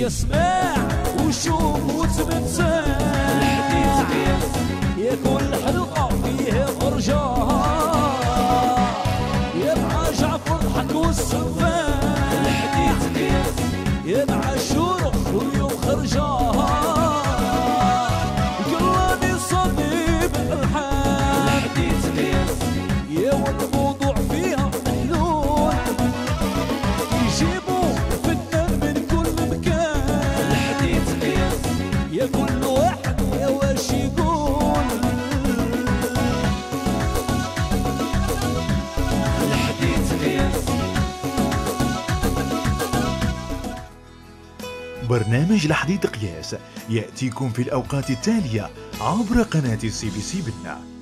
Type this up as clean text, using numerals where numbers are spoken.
يسمع وشوف وتمتع. الحديث يا كل حلقة فيه فرجة، يا مع جعفر الحق والسفاح. الحديث يا مع الشروق كل يوم خرجة، قلبي صديق الحال. الحديث يا والموضوع فيها محلول، يجيبوا فنان من كل مكان. الحديث يا كل واحد يا واش يقول. برنامج الحديث قياس يأتيكم في الأوقات التالية عبر قناة CBC بنة.